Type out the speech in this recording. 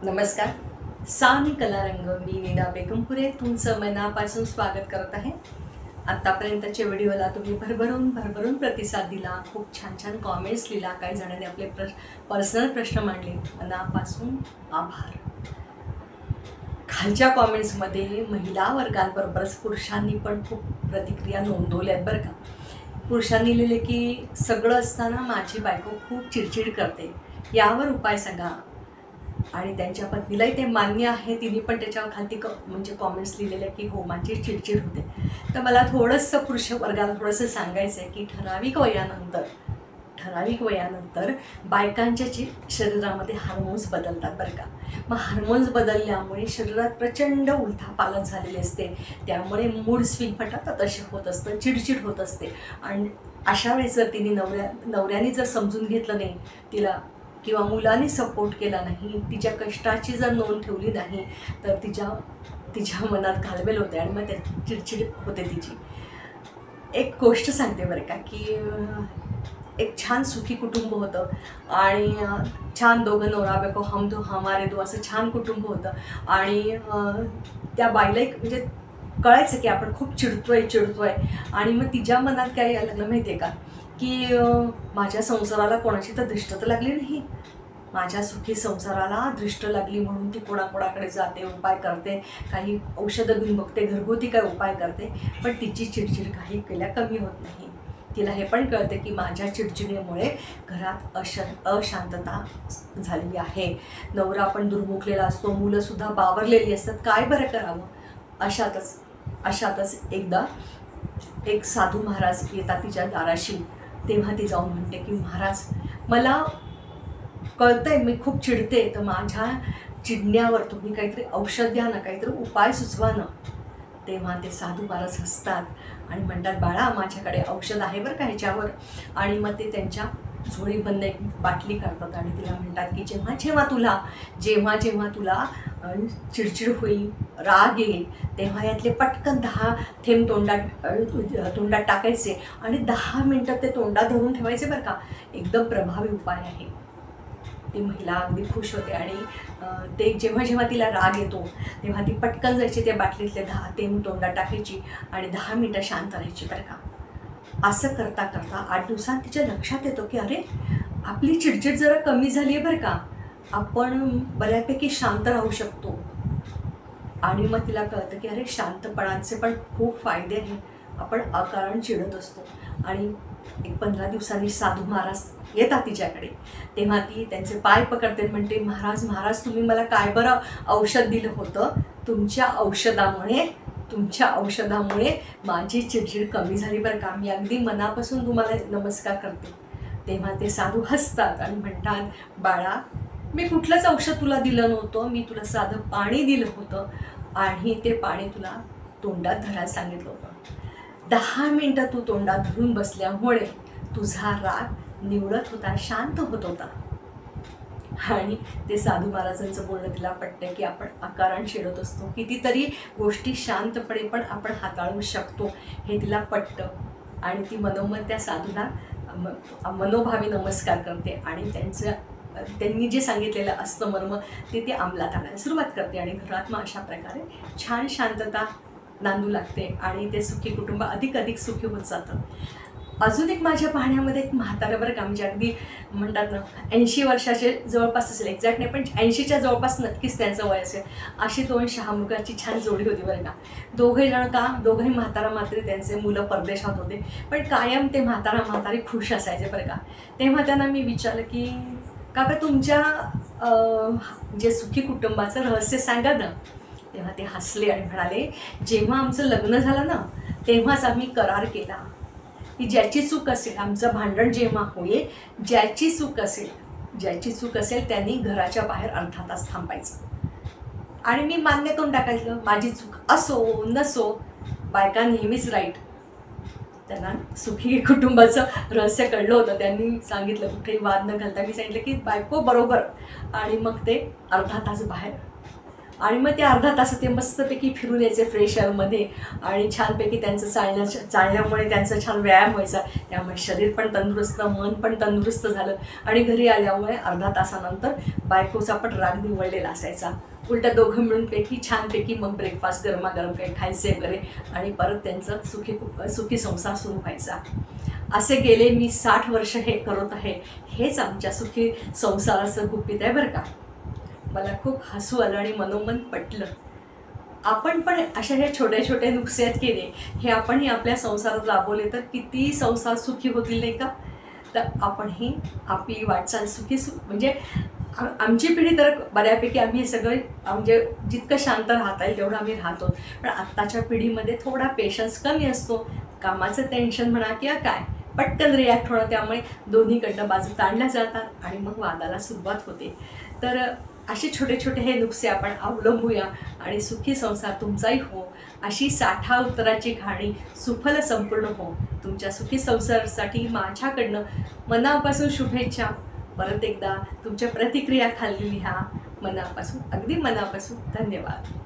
नमस्कार. सानी कलारंग मी नीना बेगमपुरे तुमचं मनापासून स्वागत करत आहे. आत्तापर्यंतच्या व्हिडिओला तुम्ही भरभरून प्रतिसाद दिला. खूप छान छान कॉमेंट्स लिहिला. काही जणांनी आपले पर्सनल प्रश्न मांडले. मनापासून आभार. खालच्या कॉमेंट्समध्ये महिला वर्गांबरोबरच पुरुषांनी पण खूप प्रतिक्रिया नोंदवल्या आहेत बरं का. पुरुषांनी लिहिले की सगळं असताना माझी बायको खूप चिडचिड करते, यावर उपाय सांगा. आणि त्यांच्या पत्नीलाही ते मान्य आहे. तिने पण त्याच्यावर खालती म्हणजे कॉमेंट्स लिहिलेले की हो माझी चिडचिड होते. तर मला थोडंसं पुरुष वर्गाला थोडंसं सांगायचं आहे की ठराविक वयानंतर बायकांच्या शरीरामध्ये हार्मोन्स बदलतात बरं का. मग हार्मोन्स बदलल्यामुळे शरीरात प्रचंड उलथापालथ झालेली असते. त्यामुळे मूड स्विंग फटाफट असे होत असतं, चिडचिड होत असते. आणि अशा वेळेस जर तिने नवऱ्याने जर समजून घेतलं नाही तिला किंवा मुलांनी सपोर्ट केला नाही, तिच्या कष्टाची जर नोंद ठेवली नाही तर तिच्या मनात घालमेल होते आणि मग त्याची चिडचिड होते तिची. एक गोष्ट सांगते बरं का की एक छान सुखी कुटुंब होतं आणि छान दोघं नवरा बायको हम दो हमारे दो असं छान कुटुंब होतं. आणि त्या बाईला एक म्हणजे कळायचं की आपण खूप चिडतोय आणि मग तिच्या मनात काय यायला लागलं माहिती आहे का की माझ्या संसाराला कोणाची तर दृष्ट तर लागली नाही, माझ्या सुखी संसाराला दृष्ट लागली म्हणून ती कोणाकोणाकडे जाते, उपाय करते, काही औषधं घेऊन बघते, घरगुती काय उपाय करते, पण तिची चिडचिड काही केल्या कमी होत नाही. तिला हे पण कळते की माझ्या चिडचिडीमुळे घरात अशांतता झालेली आहे. नवरा पण दुर्मुखलेला असतो, मुलंसुद्धा बावरलेली असतात. काय बरं करावं. अशातच एकदा एक साधू महाराज येतात तिच्या दाराशी. तेव्हा ती जाऊन म्हणते की महाराज मला कळतंय मी खूप चिडते, तर माझ्या चिडण्यावर तुम्ही काहीतरी औषध द्या ना, काहीतरी उपाय सुचवा ना. तेव्हा ते साधू महाराज हसतात आणि म्हणतात बाळा माझ्याकडे औषध आहे बरं का ह्याच्यावर. आणि मग ते त्यांच्या झोळीबंद एक बाटली काढतात आणि तिला म्हणतात की जेव्हा तुला चिडचिड होईल, राग येईल, तेव्हा यातले पटकन 10 थेंब तोंडात टाकायचे आणि 10 मिनटं ते तोंडात धरून ठेवायचे बरं का. एकदम प्रभावी उपाय आहे. ती महिला अगदी खुश होते आणि ते जेव्हा तिला राग येतो तेव्हा ती पटकन जायची, त्या बाटलीतले 10 थेंब तोंडात टाकायची आणि 10 मिनटं शांत राहायची बरं का. असं करता 8 दिवसांत तिच्या लक्षात येतो की अरे आपली चिडचिड जरा कमी झाली आहे बरं का, आपण बऱ्यापैकी शांत राहू शकतो. आणि मग तिला कळतं की अरे शांतपणाचे पण खूप फायदे आहेत. आपण अकारण चिडत असतो. आणि एक 15 दिवसांनी साधू महाराज येतात तिच्याकडे. तेव्हा ती त्यांचे पाय पकडते, म्हणते महाराज तुम्ही मला काय बरं औषध दिलं होतं, तुमच्या औषधामुळे माझी चिडचिड कमी झाली बरं का, मी अगदी मनापासून तुम्हाला नमस्कार करते. तेव्हा ते साधू हसतात आणि म्हणतात बाळा मी कुठलंच औषध तुला दिलं नव्हतं, मी तुला साधं पाणी दिलं होतं आणि ते पाणी तुला तोंडात धरायला सांगितलं होतं. 10 मिनटं तू तोंडात धरून बसल्यामुळे तुझा राग निवळत होता, शांत होत होता. आणि ते साधू महाराजांचं बोलणं तिला पटतं की आपण अकारण चिडत असतो, कितीतरी गोष्टी शांतपणे पण आपण हाताळू शकतो हे तिला पटतं. आणि ती मनोमन त्या साधूला मनोभावी नमस्कार करते आणि त्यांनी जे सांगितलेलं असतं मर्म ते अंमलात आणायला सुरुवात करते. आणि घरात मग अशा प्रकारे छान शांतता नांदू लागते आणि ते सुखी कुटुंब अधिक सुखी होत जातं. अजून एक माझ्या पाहण्यामध्ये एक म्हातारं बरं का, म्हणजे अगदी म्हणतात ना 80 वर्षाचे जवळपास असेल, एक्झॅक्ट नाही पण 80च्या जवळपास नक्कीच त्यांचं वय असेल, अशी 2 शहामुगाची छान जोडी होती बरं का. दोघंही म्हातारा म्हातारी, त्यांचे मुलं परदेशात होते, पण कायम ते म्हातारी खुश असायचे बरं का. तेव्हा त्यांना मी विचारलं की काका तुमच्या जे सुखी कुटुंबाचं रहस्य सांगा ना. तेव्हा ते हसले आणि म्हणाले जेव्हा आमचं लग्न झालं ना तेव्हाच आम्ही करार केला की ज्याची चूक असेल, आमचं भांडण जेव्हा होईल, ज्याची चूक असेल त्यांनी घराच्या बाहेर अर्धा तास थांबायचं. आणि मी मान्य करून टाकायचं माझी चूक असो नसो, बायका नेहमीच राईट. त्यांना सुखी कुटुंबाचं रहस्य कळलं होतं. त्यांनी सांगितलं, कुठेही वाद न घालता मी सांगितलं की बायको बरोबर. आणि मग ते अर्धा तास बाहेर आणि मग ते अर्धा तास ते मस्तपैकी फिरून यायचे फ्रेश एअरमध्ये आणि छानपैकी त्यांचं चालण्यामुळे त्यांचा छान व्यायाम व्हायचा. त्यामुळे शरीर पण तंदुरुस्त, मन पण तंदुरुस्त झालं. आणि घरी आल्यामुळे अर्धा तासानंतर बायकोचा पण राग निवळलेला असायचा. उलटं दोघं मिळून छानपैकी मग ब्रेकफास्ट गरमागरम काही खायचे वगैरे आणि परत त्यांचं सुखी संसार सुरू व्हायचा. असे गेले मी 60 वर्ष हे करत आहे. हेच आमच्या सुखी संसाराचं गुपित आहे बरं का. मला खूप हसू आलं आणि मनोमन पटलं. आपण पण अशा हे छोटे छोटे नुकसे केले, हे आपणही आपल्या संसारात राबवले तर किती संसार सुखी होतील नाही का. तर आपणही आपली वाटचाल म्हणजे आमची पिढी तर बऱ्यापैकी आम्ही हे सगळं म्हणजे जितकं शांत राहता येईल तेवढं आम्ही राहतो. पण आत्ताच्या पिढीमध्ये थोडा पेशन्स कमी असतो. कामाचं टेन्शन म्हणा किंवा काय, पटकन रिॲक्ट होणं, त्यामुळे दोन्हीकडनं बाजू ताणल्या जातात आणि मग वादाला सुरुवात होते. तर असे छोटे छोटे हे नुकसे आपण अवलंबूया आणि सुखी संसार तुमचाही हो, अशी 60 उत्तराची कहाणी सुफल संपूर्ण हो. तुमच्या सुखी संसारासाठी माझ्याकडनं मनापासून शुभेच्छा. परत एकदा तुमच्या प्रतिक्रिया खाली लिहा. मनापासून, अगदी मनापासून धन्यवाद.